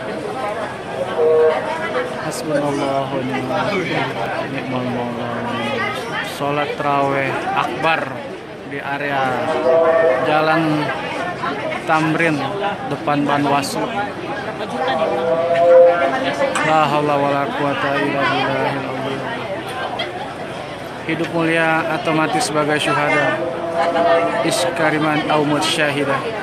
Hasbunallahu wa ni'mal maulah. Salat tarawih akbar di area Jalan Tamrin depan Banwasu. La haula wala quwata illa billah. Hidup mulia atau mati sebagai syuhada, iskariman au mut syahidah.